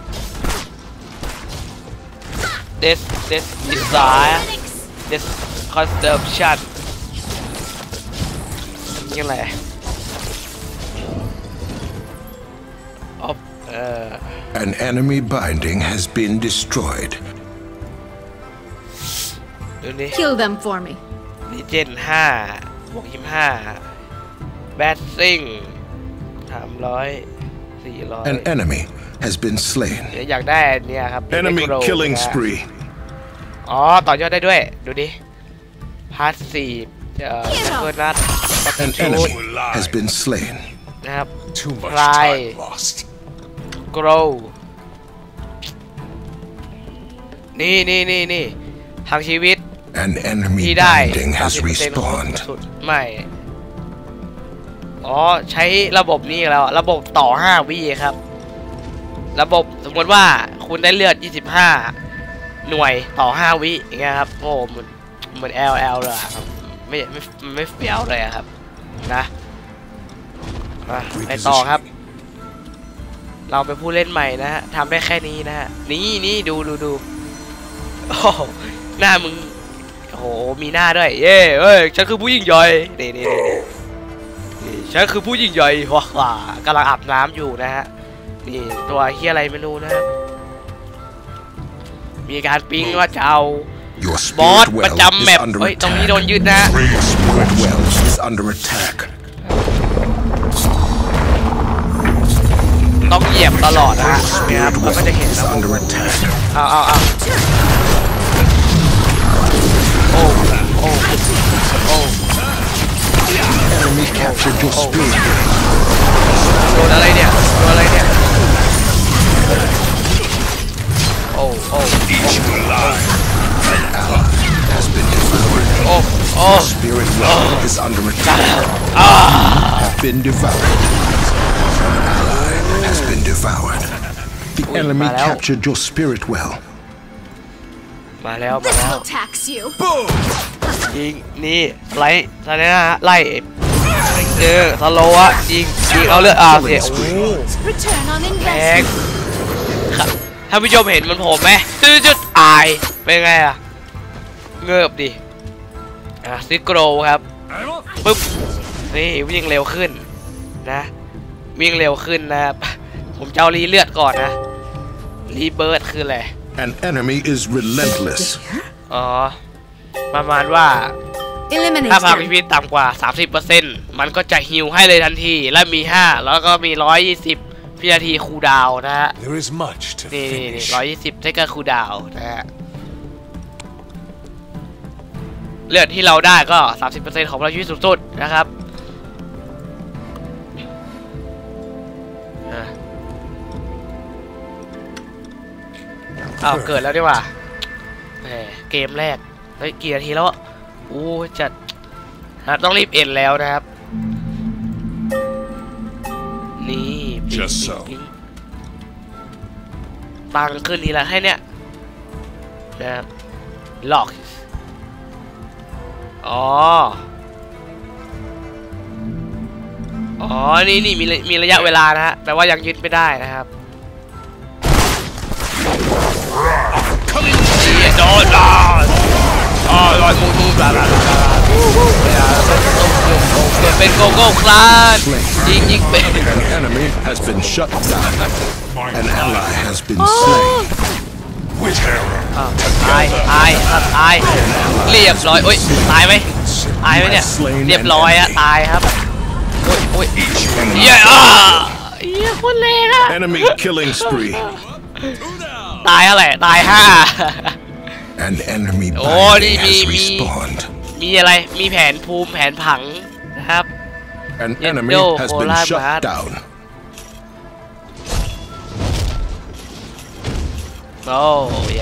this desire this consumption ยังไง An enemy binding has been destroyed. ดูนี่ Kill them for me. ดีเจน5 บวก 25 แบทซิ่ง 300 400 An enemy has been slain. อยากได้เนี่ยครับ Enemy killing spree. อ๋อต่อยอดได้ด้วยดูดิพาสซีฟเกินนัด An enemy has been slain. นะครับ Too much Fly. time lost. grow นี่ทางชีวิต An enemy ที่ได้ binding has 30% ของ respawned. สุดไม่อ๋อใช้ระบบนี้แล้วระบบต่อ5 วิครับระบบสมมติว่าคุณได้เลือด25 หน่วยต่อ5 วิอย่างเงี้ยครับโอ้เหมือน LL เลยครับไม่เฟี้ยวเลยครับนะไปต่อครับเราเป็นผู้เล่นใหม่นะฮะทำได้แค่นี้นะฮะนี่ดูโอ้หน้ามึงโอ้โหมีหน้าด้วยเย้เอ้ยฉันคือผู้ยิ่งใหญ่นี่ฉันคือผู้ยิ่งใหญ่ว้ากำลังอาบน้ำอยู่นะฮะนี่ตัวเฮียอะไรไม่รู้นะครับมีการปิ๊งว่าจะเอา Your บอส spirit ประ well จำแม is ป under เฮ้ยตรงนี้โดน attack. ยึดนะ Your spirit well is under attack. ต้องเหยียบตลอดนะฮะนี่ครับ Spirit เราก็ well จะเห็น is นะ under attack. เอาโอ้ Enemy captured your spirit. โดนอะไรเนี่ยโอ้ Has been devoured. โอ้ Your spirit well is under attack. Have been devoured. An ally has been devoured. The enemy Malao. captured your spirit well. มาแล้ว This will tax you. ยิงนี่ไล่ตอนนี้นะฮะไล่สโลว์อะยิงเอาเลือดเสียโอ้ Return on แพง investment. ท่านผู้ชมเห็นมันผมไหมจุดอายเป็นไงอะเงือบดิซิโกรครับปึ๊บนี่วิ่งเร็วขึ้นนะวิ่งเร็วขึ้นนะครับผมจะเอารีเลือดก่อนนะรีเบิร์ดคืออะไร An enemy is relentless. อ๋อประมาณว่า Eliminate ถ้าพลัง them. ชีวิตต่ำกว่า 30% มันก็จะฮิลให้เลยทันทีและมี5แล้วก็มี120วินาทีคูลดาวน์นะฮะ There is much to นี่ finish. 120ได้ก็คูลดาวน์นะฮะเลือดที่เราได้ก็ 30% ของพลังชีวิตสูงสุดนะครับอ้าวเกิดแล้วดีกว่าแหมเกมแรกเฮ้ยกี่นาทีแล้วโอ้จัดต้องรีบเอ็นแล้วนะครับนี่ปิ๊งตังขึ้นทีละให้เนี่ยนะครับล็อกนี่มีระยะเวลานะฮะแปลว่ายังยึดไม่ได้นะครับโดนลอยมูบลาเกิดเป็นโกโก้คลาสยิงเป็น An enemy has been shut down. An ally has been slain. ตายเรียบร้อยโอ้ยตายไหมเนี่ยเรียบร้อยอะตายครับโอ้ยเย้คนเลวอะ Enemy killing spree. ตายอะไรตาย An enemy Oh, binding has me. respawned. มีอะไรมีแผนภูมิแผนผังนะครับ An enemy has been shut down. โอ้ย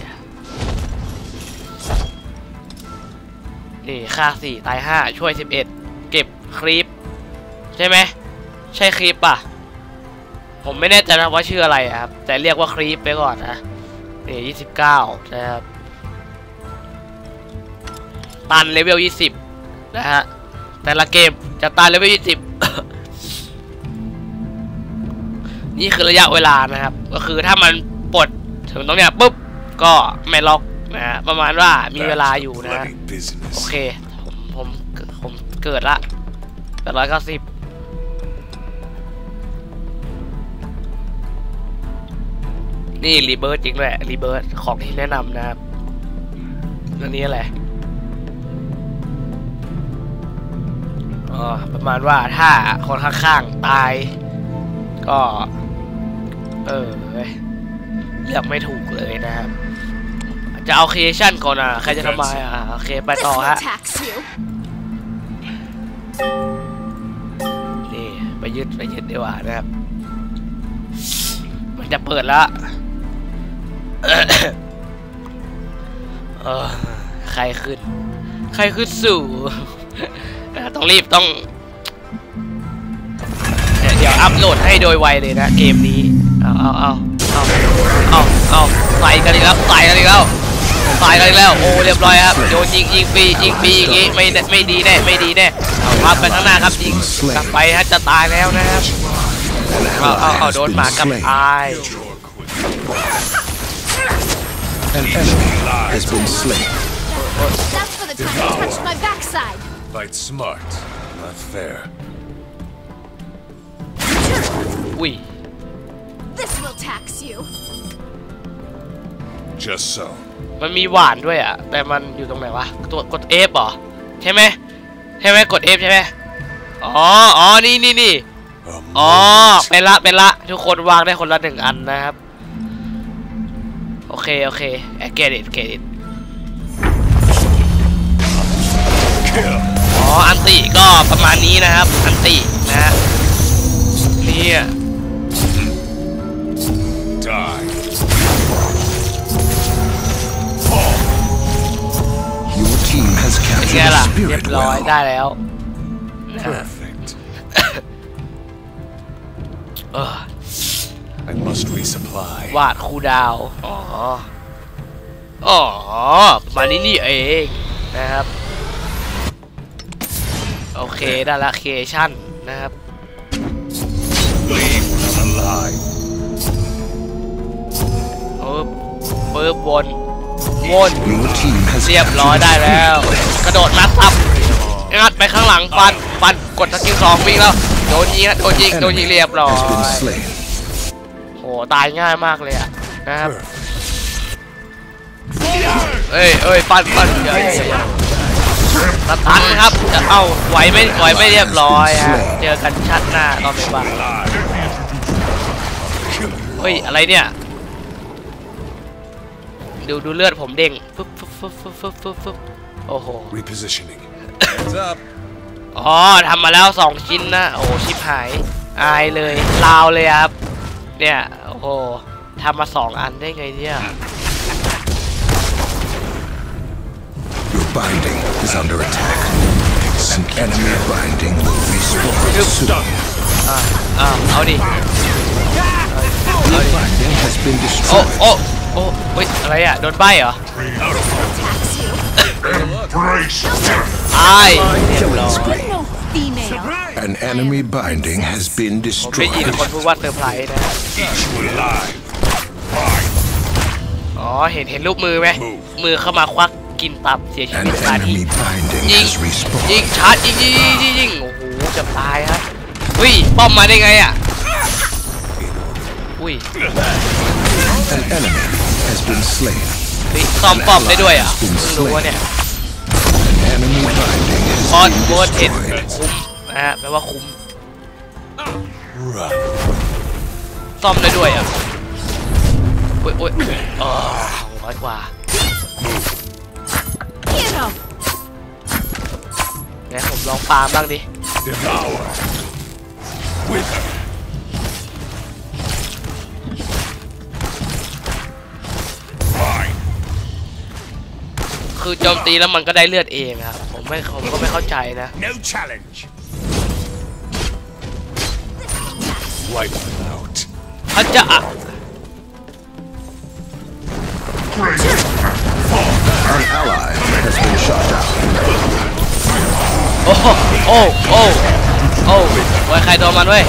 นี่ฆ่า4ตาย5ช่วย11เก็บคลิปใช่ไหมใช่คลิปป่ะผมไม่แน่ใจนะว่าชื่ออะไรครับแต่เรียกว่าคลิปไปก่อนนะนี่29นะครับตันเลเวล20นะฮะแต่ละเกมจะตันเลเวล20 นี่คือระยะเวลานะครับก็คือถ้ามันปลดถึงตรงเนี้ยปุ๊บก็ไม่ล็อกนะฮะประมาณว่ามีเวลาอยู่นะ โอเคผมเกิดละ890นี่รีเบิร์ตจริงแหละรีเบิร์ตของที่แนะนำนะครับอันนี้อะไรประมาณว่าถ้าคนข้างๆตายก็เลือกไม่ถูกเลยนะครับจะเอาครีเอชั่นก่อนใครจะทำไมโอเคไปต่อฮะนี่ไปยึดดีกว่านะครับมันจะเปิดแล้ว ใครขึ้นสู่ ต้องรีบต้องเดี๋ยวอัพโหลดให้โดยไวเลยนะเกมนี้เอาใส่กันอีกแล้วโอ้เรียบร้อยครับโดนยิงปีอย่างงี้ไม่ดีแน่เอาพับไปข้างหน้าครับยิงกลับไปฮะจะตายแล้วนะครับเอาโดนหมากับตาย An enemy has been slain. That's for the time I touched my backside. Fight smart, not fair. อุ้ย This will tax you. Just so. มันมีหวานด้วยอ่ะแต่มันอยู่ตรงไหนวะตัวกด F เหรอใช่ไหมกด F ใช่ไหมอ๋อนี่อ๋อเป็นละทุกคนวางได้คนละ1อันนะครับโอเคเกตอิทอันติก็ประมาณนี้นะครับอันตินะฮะนี่ Die. Your team has เป็นไง captured ล่ะ the เรียบ spirit ร้อย well. ได้แล้ว Perfect. I must resupply. วาดคูดาวประมาณนี้เองนะครับโอเคได้ละเคชั่นนะครับ Leave alive. ปึ๊บวน Your team has เรียบร้อย captured ได้ the แล้ว spirit well. กระโดดมาซับงัดไปข้างหลังปันกดสกิล2วิ่งแล้วโดนยิงเรียบร้อย Has been slain. โหตายง่ายมากเลยอะนะครับ Perfect. เอ้ยปันสตันครับจะไหวไม่เรียบร้อยฮะเจอกันชัดหน้าตอนบ่ายเฮ้ยอะไรเนี่ยดูเลือดผมเด้งฟึบโอ้โห Repositioning. Heads up. ทำมาแล้ว2ชิ้นนะโอ้ชิบหายอายเลยลาวเลยครับเนี่ยโอ้โหทำมา2อันได้ไงเนี่ย Your binding is under attack. An enemy binding will respawn soon. เอาดิ Your binding has been โอ้ destroyed. เฮ้ยอะไรอ่ะโดนใบเหรอ Tax you. Embrace death. ตายเรียบร้อย Spree. No female. An enemy binding has been ผมได้ยิน destroyed. คนพูดว่าเซอร์ไพรส์นะ Eat you alive. Mine. เห็นรูปมือไหมมือเข้ามาควักกินตับเสียชี An วิตคาที่ enemy binding ยิง has respawned. ยิงชาร์จยิงโอ้โหจะตายครับอุ้ยป้อมมาได้ไงอ่ะอุ้ย An enemy has been slain. ซ่อมป้อมได้ด้วยอ่ะเพิ่งรู้ว่าเนี่ย An enemy binding คอ has ส been โบสเอ็ด destroyed. คุ้มนะฮะแปลว่าคุ้ม Run. ซ่อมได้ด้วยอ่ะอุ้ย200 กว่า Get him. งั้นผมลองปาล์มบ้างดิ Devour. With คือโจมตีแล้วมันก็ได้เลือดเองครับผมก็ไม่เข้าใจนะ No challenge. Wipe them out. เขาจะ An ally has been shot down. โอ้ไว้ใครโดนมันเว้ย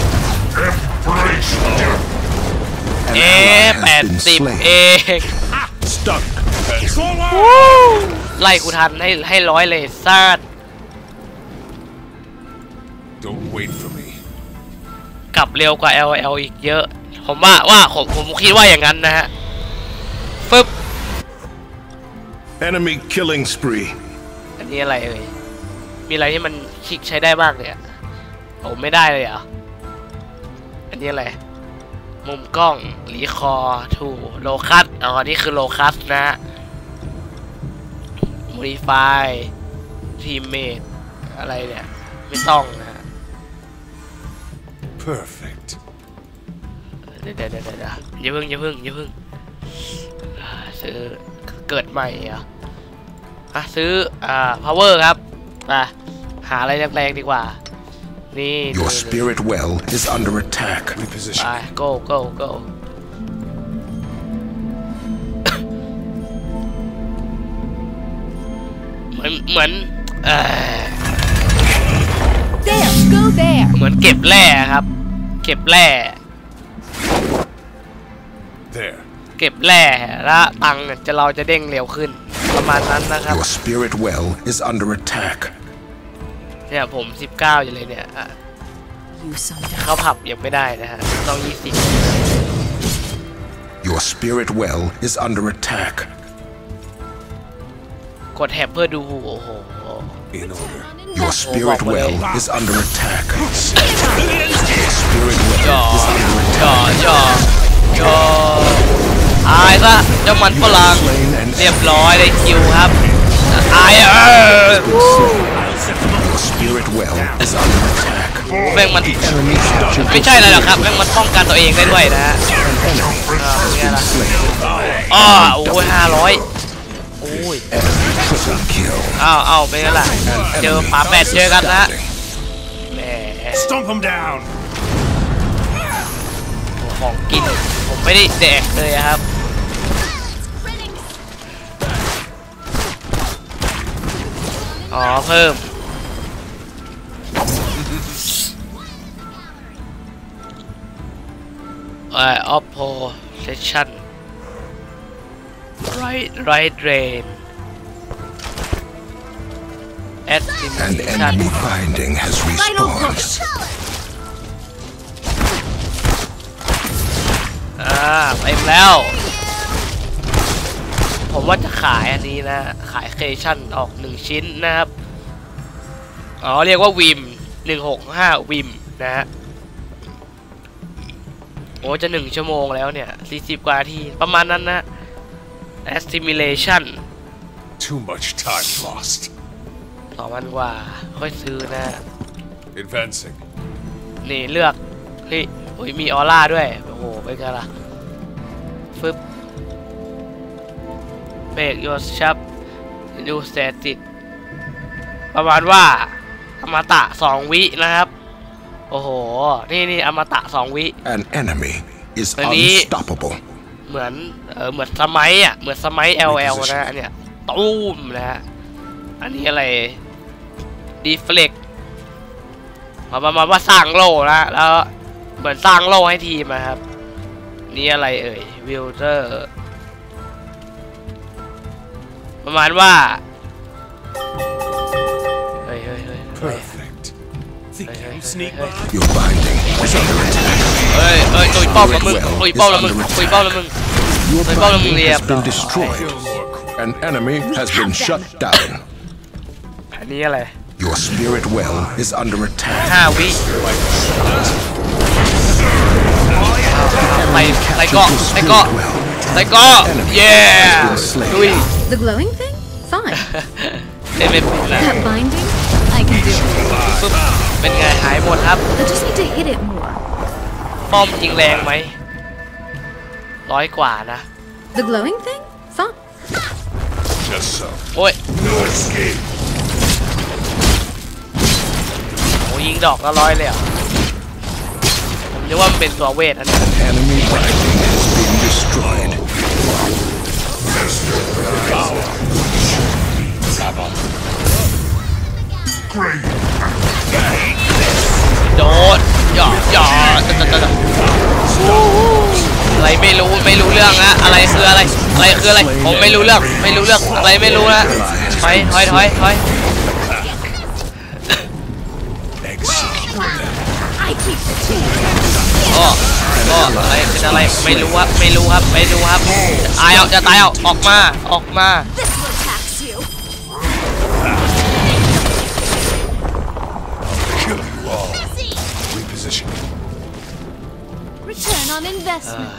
Embrace death. 80เอง Stunned. Forward. ไล่กูทันให้ร้อยเลยซาด Don't wait for me. กลับเร็วกว่า LL อีกเยอะผมผมคิดว่าอย่างนั้นนะฮะฟึบ Enemy killing spree. อันนี้อะไรเอ่ยมีอะไรที่มันคลิกใช้ได้บ้างเนี่ยโอ้ไม่ได้เลยเหรออันนี้อะไรมุมกล้องรีคอร์ทูโลคัสอ๋อนี่คือโลคัสนะฮะ modify teammate อะไรเนี่ยไม่ต้องนะฮะ Perfect. เดี๋ยวอย่าเพิ่งซื้อเกิดใหม่เหรอซื้อpower ครับหาอะไรแรงๆดีกว่านี่ Your spirit well is under attack. ไป Reposition. go เหมือน There, go there. เหมือนเก็บแร่ครับเก็บแร่ There. เก็บแร่แล้วตังค์เราจะเด้งเร็วขึ้นประมาณนั้นนะครับ Your spirit well is under attack. เนี่ยผม19อยู่เลยเนี่ย You some เข้าผับยังไม่ได้นะฮะต้อง Your spirit well is under attack. 20กดแท็บเพื่อดูโอ้โห In order. Your spirit well is under attack. Your spirit well จ่อ is under attack. จ่อตายซะเจ้ามันฝรั่งเรียบร้อยได้คิวครับตาย Your spirit well is under attack. แม่งมัน Enemy captured ไม่ใช่อะไรหรอกครับแม่งมันป้องกันตัวเองได้ด้วยนะฮะ has been slain. โอ้ย500โอ้ย Enemy triple kill. เอาเป็นไงล่ะเจอฝาแปดเจอกันนะแหม Stomp him down. ของกินผมไม่ได้แดกเลยครับเพิ่มopposition right drain An enemy binding has Final respawned. push. เต็มแล้ว ผมว่าจะขายอันนี้นะขายเคชั่นออก1ชิ้นนะครับเรียกว่าวิม165วิมนะฮะโอ้จะ1ชั่วโมงแล้วเนี่ย40กว่านาทีประมาณนั้นนะ assimilation Too much time lost. 2,000 กว่าค่อยซื้อนะ Advancing. นี่เลือกเฮ้ยมีออร่าด้วยโอ้โหเป็นไงล่ะฟึบเบรกโยชับดูสเตติกประมาณว่าอมตะ2 วินะครับโอ้โหนี่อมตะ2 วิ An enemy is อันนี้ unstoppable. เหมือนสมัยเหมือนสมัย LL นะอันเนี้ยตูมนะฮะอันนี้อะไรดีเฟล็กประมาณว่าสร้างโล่นะแล้วเหมือนสร้างโล่ให้ทีมนะครับนี่อะไรเอ่ยวิลเตอร์ประมาณว่าเฮ้ย Perfect. Think you can sneak by? Your binding is under attack. เฮ้ยตุยป้อมแล้วมึงตุยป้อมแล้วมึง Your Tôi bao lần binding liệp. has been destroyed. An enemy has been shut down. อันนี้อะไร Your spirit well is under attack. 5 วิใส่เกาะเย้ดุย The glowing thing? Fine. เล่นไม่เป็นแล้ว That binding? I can do it. ปึ๊บเป็นไงหายหมดครับ I just need to hit it more. ป้อมยิงแรงไหม100 กว่านะ The glowing thing? Fine. Just so. โอ้ย No escape. โอ้ยิงดอกละร้อยเลยอ่ะผมนึกว่ามันเป็นตัวเวทอันนี้ Enemy binding has been destroyed. Great. โดดอย่าอะไรไม่รู้เรื่องนะอะไรคืออะไรผมไม่รู้เรื่องอะไรไม่รู้นะถอย Execute. I keep the change. ก็อะไรเป็นอะไรไม่รู้ครับจะตายเอาออกมา This will tax you. Kill you all. Reposition. Return on investment.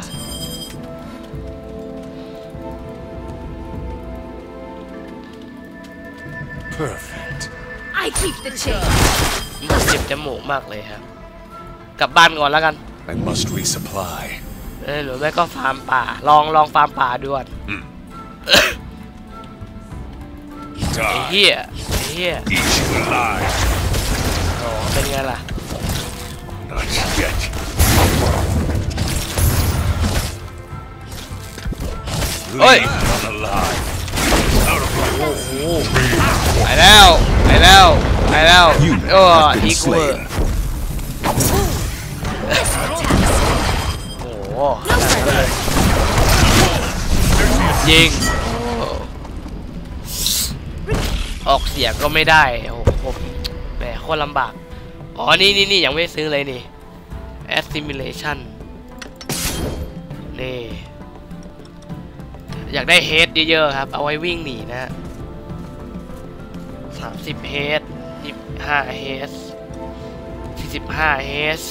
Perfect. I keep the change. เจ็บจมูกมากเลยครับกลับบ้านก่อนแล้วกัน I must resupply. หรือไม่ก็ฟาร์มป่าลองฟาร์มป่าดูก่อนไอ้เหี้ย Eat you alive. อ๋อเป็นไงล่ะ Not yet. Oi. Leave none alive. Out of my way. ไปแล้ว You โอ้ have อี been กเวอร์ slain. โอ้โหยิงออกเสียงก็ไม่ได้โอ้โหผมแหมโคตรลำบากอ๋อนี่ยังไม่ซื้อเลยนี่ assimilation นี่อยากได้เฮดเยอะๆครับเอาไว้วิ่งหนีนะฮะ30เฮด25เฮด45เฮด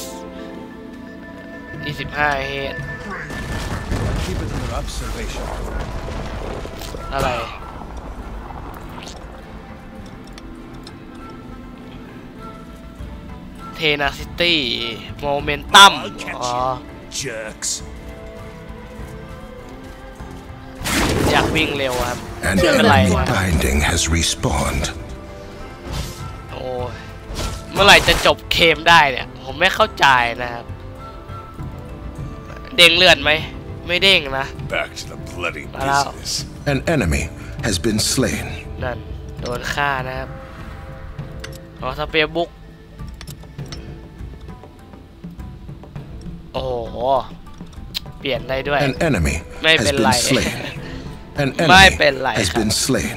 25เฮด Keep it under observation. อะไรเทนาซิตี้โมเมนตัม อ๋อ Jerks. อยากวิ่งเร็วครับ An ไม่เป็นไร enemy binding has respawned. โอ้ยเมื่อไหร่จะจบเกมได้เนี่ย ผมไม่เข้าใจนะครับ เด้งเลือดไหม ไม่เด้งนะ Back to the bloody Hello. business. An enemy has been slain. นั่น โดนฆ่านะครับอ๋อสเปียร์บุ๊กโอ้โห เปลี่ยนได้ด้วย An enemy May has เป็น been ไร slain. An ไม่เป็นไร enemy has ครับ been slain.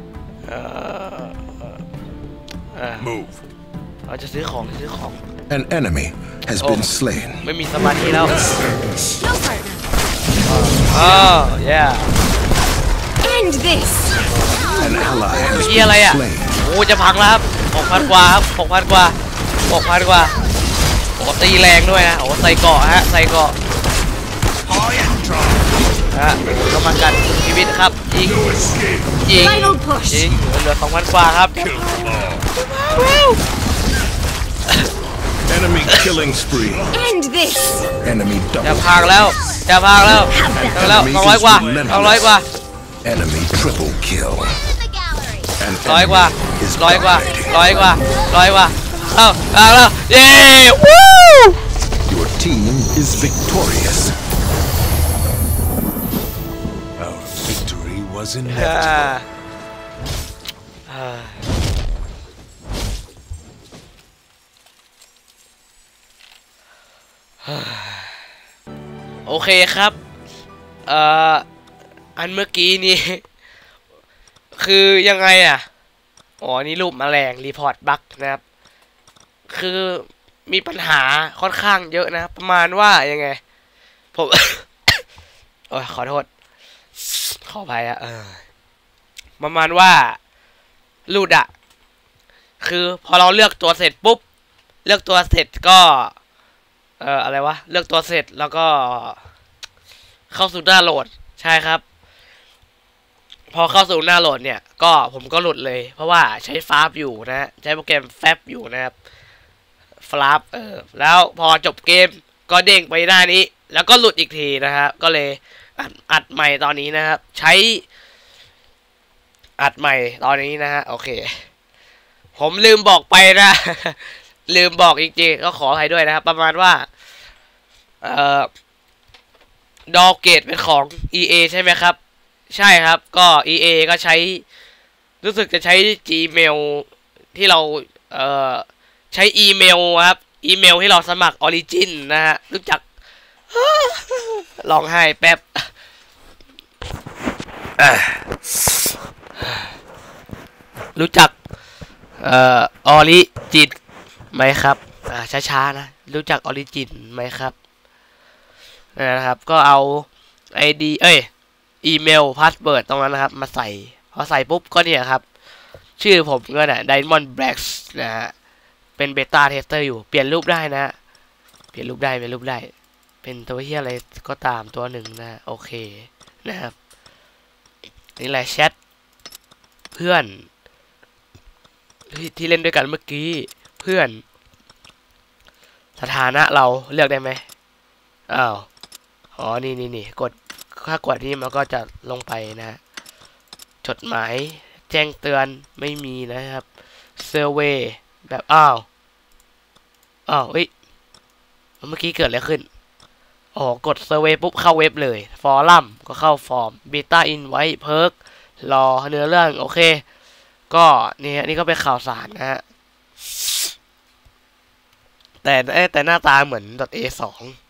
Move. เราจะซื้อของ An enemy has Oh. been slain. ไม่มีสมาธิแล้ว No partner. อ๋อ yeah End this. An ally has เฮียอะไร been อ่ะ slain. โอ้จะพังแล้วครับ 6,000 กว่าครับ 6,000 กว่า 6,000 กว่าโอ้ตีแรงด้วยนะโอ้ใส่เกาะฮะ ใส่เกาะ High and dry. ฮะกำลังกันชีวิตครับ ยิง No escape. ยิง Final push. ยิงเหลือ 2,000 กว่าครับ Kill them all. Enemy killing spree. End this. Enemy จะ double. พังแล้ว200 กว่า200 กว่า Enemy triple kill. An 100 กว่า enemy is 100 กว่า dominating. 100 กว่า 100 กว่าเอาแล้วเย้วู้ Your team is victorious. Our victory was อ่า inevitable. โอเคครับอันเมื่อกี้นี้ คือยังไงอ่ะอ๋อนี่รูปแมลงรีพอร์ตบั๊กนะครับ คือมีปัญหาค่อนข้างเยอะนะประมาณว่ายังไงผม โอ้ยขอโทษขออภัยอะประมาณว่ารูดอะคือพอเราเลือกตัวเสร็จปุ๊บเลือกตัวเสร็จก็อะไรวะเลือกตัวเสร็จแล้วก็เข้าสู่หน้าโหลดใช่ครับพอเข้าสู่หน้าโหลดเนี่ยก็ผมก็หลุดเลยเพราะว่าใช้ฟาบอยู่นะใช้โปรแกรมแฟบอยู่นะครับฟลาปแล้วพอจบเกมก็เด้งไปหน้านี้แล้วก็หลุดอีกทีนะครับก็เลยอัดใหม่ตอนนี้นะครับใช้อัดใหม่ตอนนี้นะฮะโอเคผมลืมบอกไปนะ ลืมบอกจริงๆก็ขออภัยด้วยนะครับประมาณว่าดอเกตเป็นของ EA ใช่ไหมครับใช่ครับก็ EA ก็ใช้รู้สึกจะใช้ Gmail ที่เราใช้อีเมลครับอีเมลที่เราสมัคร Origin นะฮะรู้จัก ร้องไห้แป๊บรู้จักOrigin ไหมครับช้าๆนะรู้จัก Origin ไหมครับนะครับก็เอา ID อีเมลพาสเวิร์ดตรงนั้นนะครับมาใส่พอใส่ปุ๊บก็เนี่ยครับชื่อผมก็น่ะ Diamond Blacks นะฮะเป็นเบต้าเทสเตอร์อยู่เปลี่ยนรูปได้นะเปลี่ยนรูปได้เป็นตัวเหี้ยอะไรก็ตามตัวหนึ่งนะโอเคนะครับนี่แหละแชทเพื่อนที่เล่นด้วยกันเมื่อกี้เพื่อนสถานะเราเลือกได้ไหมอ้าวอ๋อนี่กดถ้ากดนี่มันก็จะลงไปนะจดหมายแจ้งเตือนไม่มีนะครับเซอร์เวย์แบบอ้าวเฮ้ยเมื่อกี้เกิดอะไรขึ้นอ๋อกดเซอร์เวย์ปุ๊บเข้าเว็บเลยฟอรัมก็เข้าฟอร์มเบต้าอินไว้เพิร์กรอเนื้อเรื่องโอเคก็นี่ก็เป็นข่าวสารนะฮะแต่หน้าตาเหมือน .a2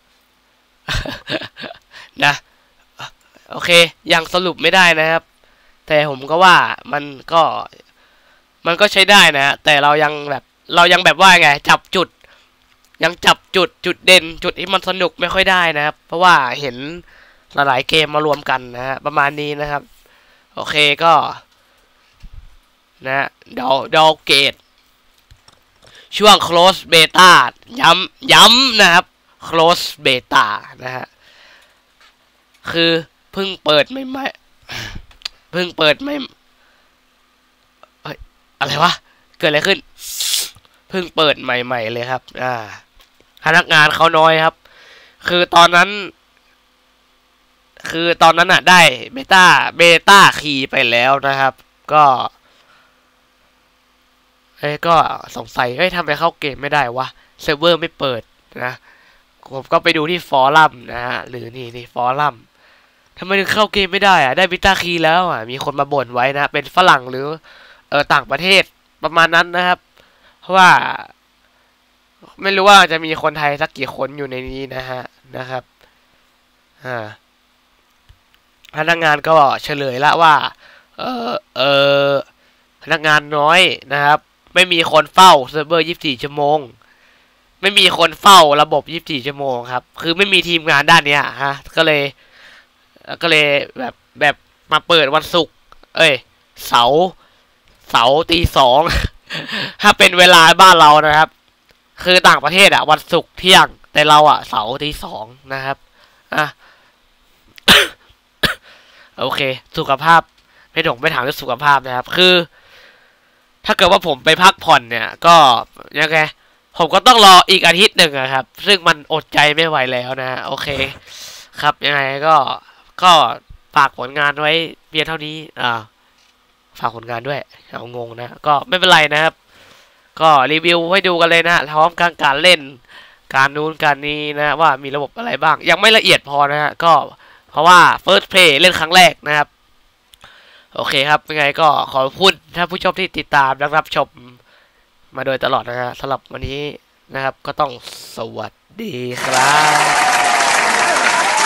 นะโอเคยังสรุปไม่ได้นะครับแต่ผมก็ว่ามันก็ใช้ได้นะแต่เรายังแบบว่าไงจับจุดเด่นจุดที่มันสนุกไม่ค่อยได้นะครับเพราะว่าเห็นหลายๆเกมมารวมกันนะฮะประมาณนี้นะครับโอเคก็นะดอเกตช่วง close beta ย้ำนะครับ close beta นะฮะคือเพิ่งเปิดไม่อะไรวะเกิดอะไรขึ้นเพิ่งเปิดใหม่ๆเลยครับพนักงานเขาน้อยครับคือตอนนั้นน่ะได้เบต้าคีย์ไปแล้วนะครับก็สงสัยทำไมเข้าเกมไม่ได้วะเซิร์ฟเวอร์ไม่เปิดนะผมก็ไปดูที่ฟอรัมนะฮะหรือนี่ฟอรัมทำไมถึงเข้าเกมไม่ได้ได้เบต้าคีย์แล้วมีคนมาบ่นไว้นะเป็นฝรั่งหรือต่างประเทศประมาณนั้นนะครับเพราะว่าไม่รู้ว่าจะมีคนไทยสักกี่คนอยู่ในนี้นะครับพนักงานก็เฉลยละว่าพนักงานน้อยนะครับไม่มีคนเฝ้าเซิร์ฟเวอร์24 ชั่วโมงไม่มีคนเฝ้าระบบ24 ชั่วโมงครับคือไม่มีทีมงานด้านเนี้ยก็เลยแบบมาเปิดวันศุกร์เสาร์ตี 2 ถ้าเป็นเวลาบ้านเรานะครับคือต่างประเทศวันศุกร์เที่ยงแต่เราเสาร์ตี 2นะครับโอเคสุขภาพไม่ถามเรื่องสุขภาพนะครับคือถ้าเกิดว่าผมไปพักผ่อนเนี่ยก็ยังไงผมก็ต้องรออีกอาทิตย์หนึ่งครับซึ่งมันอดใจไม่ไหวแล้วนะโอเคครับยังไงก็ฝากผลงานไว้เพียงเท่านี้ฝากผลงานด้วยเอางงนะก็ไม่เป็นไรนะครับก็รีวิวให้ดูกันเลยนะพร้อมการเล่นการนู้นการนี้นะว่ามีระบบอะไรบ้างยังไม่ละเอียดพอนะฮะก็เพราะว่า first play เล่นครั้งแรกนะครับโอเคครับยังไงก็ขอบคุณท่านผู้ชมที่ติดตามและรับชมมาโดยตลอดนะฮะสำหรับวันนี้นะครับก็ต้องสวัสดีครับ